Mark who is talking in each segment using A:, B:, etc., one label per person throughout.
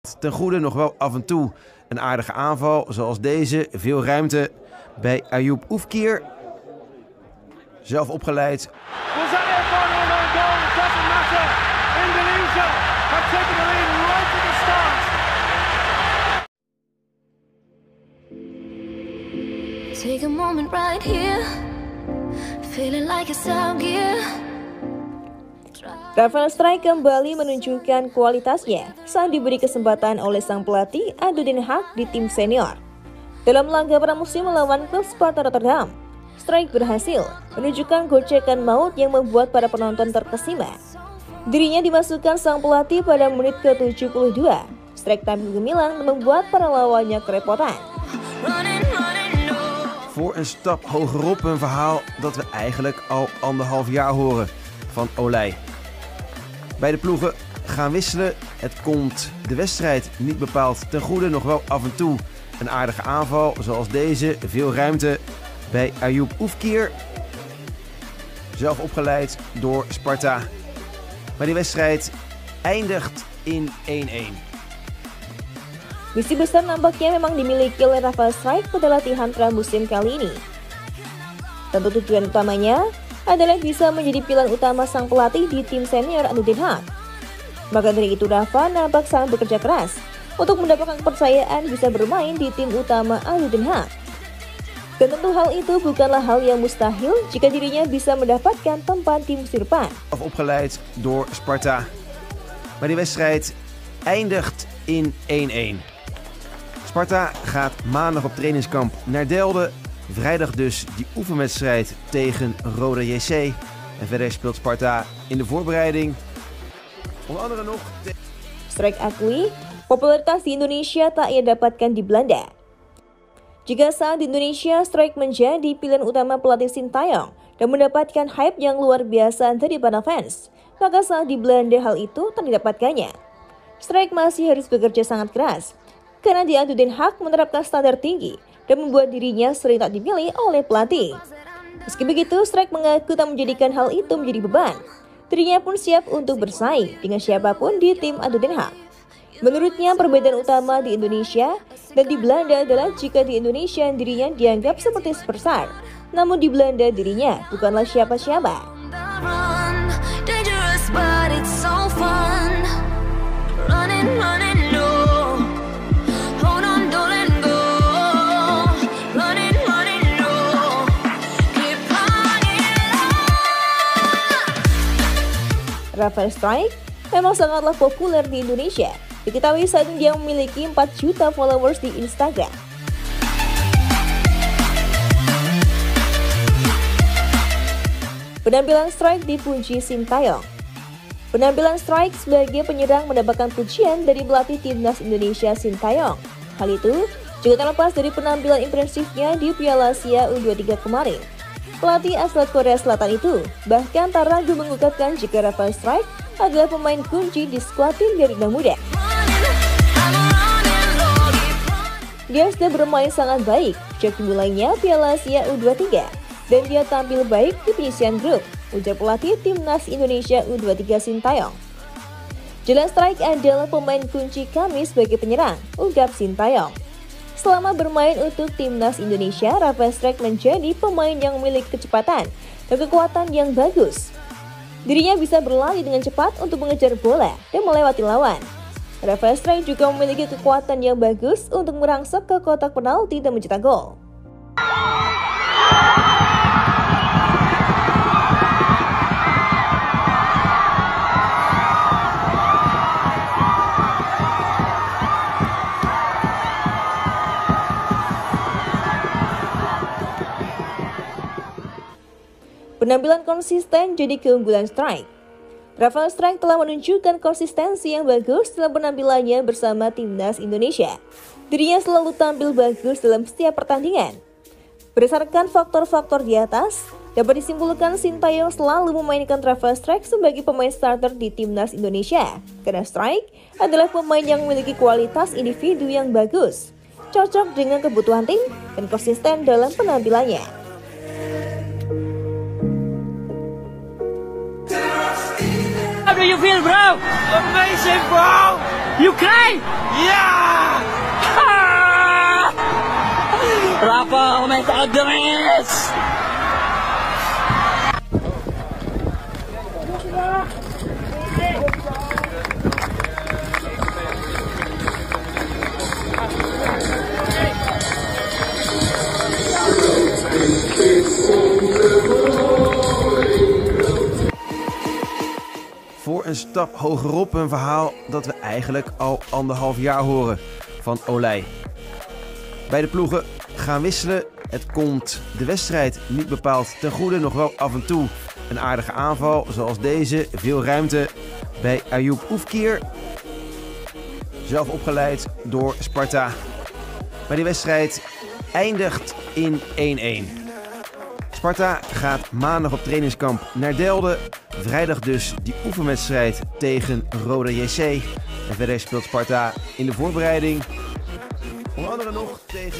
A: Ten goede nog wel af en toe een aardige aanval, zoals deze. Veel ruimte bij Ayoub Oefkir. Zelf opgeleid.
B: Take a moment right here, feeling like it's out gear.
C: Rafael Strijk kembali menunjukkan kualitasnya saat diberi kesempatan oleh sang pelatih Ado Den Haag di tim senior. Dalam laga pramusim melawan klub Sparta Rotterdam, Strijk berhasil menunjukkan gocekan maut yang membuat para penonton terkesima. Dirinya dimasukkan sang pelatih pada menit ke-72. Strijk tampil gemilang dan membuat para lawannya kerepotan.
A: Voor een stap hogerop een verhaal dat we eigenlijk al 1,5 jaar horen van Olij. Beide ploegen gaan wisselen. Het komt de wedstrijd niet bepaald ten goede. Nog wel af en toe een aardige aanval, zoals deze. Veel ruimte bij Ayoub Oefkir. Zelf opgeleid door Sparta. Maar die wedstrijd eindigt in 1-1.
C: Misi besar nampaknya memang dimiliki oleh Rafael Strijk pada latihan pramusim kali ini. Tentu tujuan utamanya adalah bisa menjadi pilihan utama sang pelatih di tim senior Ado Den Haag. Maka dari itu Rafa nampak sangat bekerja keras untuk mendapatkan kepercayaan bisa bermain di tim utama Ado Den Haag. Dan tentu hal itu bukanlah hal yang mustahil jika dirinya bisa mendapatkan tempat di musim depan.
A: Opgeleid door Sparta. Maar die wedstrijd eindigt in 1-1. Sparta gaat maandag op trainingskamp naar Delden. Vrijdag dus die oefenwedstrijd tegen Roda JC. En verder speelt Sparta in de voorbereiding. Onder andere nog...
C: Strijk akui, popularitas di Indonesia tak ia dapatkan di Belanda. Jika saat di Indonesia, Strijk menjadi pilihan utama pelatih Sintayong dan mendapatkan hype yang luar biasa dari para fans, maka saat di Belanda hal itu tak didapatkannya. Strijk masih harus bekerja sangat keras, karena di Ado Den Haag menerapkan standar tinggi dan membuat dirinya sering tak dipilih oleh pelatih. Meski begitu, Strijk mengaku tak menjadikan hal itu menjadi beban. Dirinya pun siap untuk bersaing dengan siapapun di tim Ado Den Haag. Menurutnya, perbedaan utama di Indonesia dan di Belanda adalah jika di Indonesia dirinya dianggap seperti superstar, namun di Belanda dirinya bukanlah siapa-siapa. Rafael Strijk memang sangatlah populer di Indonesia. Diketahui saat ini dia memiliki 4 juta followers di Instagram. Penampilan Strijk dipuji Sintayong. Penampilan Strijk sebagai penyerang mendapatkan pujian dari pelatih timnas Indonesia Sintayong. Hal itu juga terlepas dari penampilan impresifnya di Piala Asia U23 kemarin. Pelatih asal Korea Selatan itu bahkan tak ragu mengungkapkan jika Rafael Strijk adalah pemain kunci di skuad tim Garuda Muda. Dia sudah bermain sangat baik sejak dimulainya Piala Asia U23 dan dia tampil baik di penyisian grup, ujar pelatih timnas Indonesia U23 Sintayong. Jelas Strijk adalah pemain kunci kami sebagai penyerang, ungkap Sintayong. Selama bermain untuk timnas Indonesia, Rafael Strijk menjadi pemain yang memiliki kecepatan dan kekuatan yang bagus. Dirinya bisa berlari dengan cepat untuk mengejar bola dan melewati lawan. Rafael Strijk juga memiliki kekuatan yang bagus untuk merangsek ke kotak penalti dan mencetak gol. Penampilan konsisten jadi keunggulan Strijk. Rafael Strijk telah menunjukkan konsistensi yang bagus dalam penampilannya bersama timnas Indonesia. Dirinya selalu tampil bagus dalam setiap pertandingan. Berdasarkan faktor-faktor di atas, dapat disimpulkan Sintayong selalu memainkan Rafael Strijk sebagai pemain starter di timnas Indonesia. Karena Strijk adalah pemain yang memiliki kualitas individu yang bagus, cocok dengan kebutuhan tim, dan konsisten dalam penampilannya.
D: How do you feel, bro? Amazing, bro! Ukraine! Ja! Rafa met adres!
A: Voor een stap hogerop een verhaal dat we eigenlijk al 1,5 jaar horen van Olij. Bij de ploegen gaan wisselen. Het komt de wedstrijd niet bepaald ten goede. Nog wel af en toe een aardige aanval zoals deze. Veel ruimte bij Ayoub Oefkir. Zelf opgeleid door Sparta. Maar die wedstrijd eindigt in 1-1. Sparta gaat maandag op trainingskamp naar Delden. Vrijdag dus die oefenwedstrijd tegen Roda JC. En verder speelt Sparta in de voorbereiding onder andere nog tegen...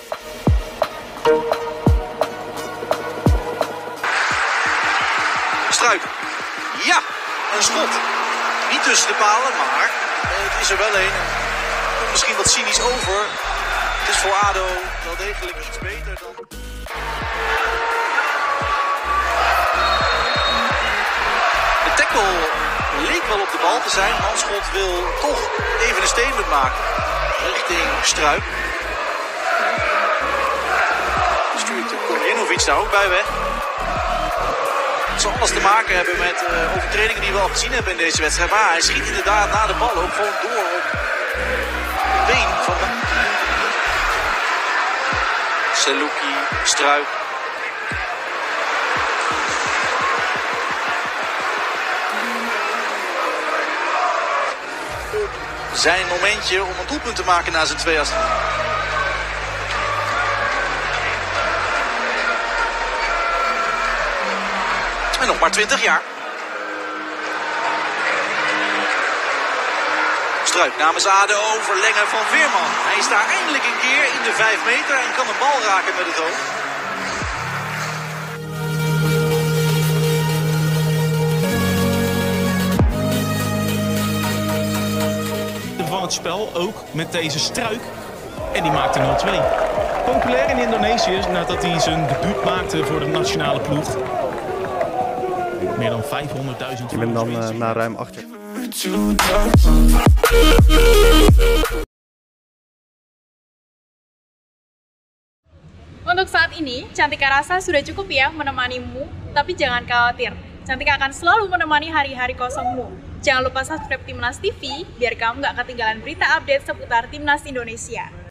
E: Struik. Ja, een schot. Niet tussen de palen, maar het is er wel een. Komt misschien wat cynisch over. Het is voor ADO wel degelijk iets beter dan... De tackle leek wel op de bal te zijn. Manschot wil toch even een statement maken richting Struik. Stuurt Korjenovic daar ook bij weg. Het zal alles te maken hebben met overtredingen die we al gezien hebben in deze wedstrijd. Maar hij schiet inderdaad na de bal ook gewoon door op het been van Selouki, Struik. Zijn momentje om een doelpunt te maken na zijn 2 assisten. En nog maar 20 jaar. Struik namens ADO, verlengen van Veerman. Hij is daar eindelijk een keer in de 5 meter en kan een bal raken met het hoofd.
F: Van het spel, ook met deze Struik. En die maakte 0-2. Populair in Indonesië nadat hij zijn debuut maakte voor de nationale ploeg. Meer dan 500.000.
G: Je bent dan na ruim 8 jaar.
H: Untuk saat ini, Cantika rasa sudah cukup ya menemanimu, tapi jangan khawatir. Cantika akan selalu menemani hari-hari kosongmu. Jangan lupa subscribe Timnas TV biar kamu gak ketinggalan berita update seputar Timnas Indonesia.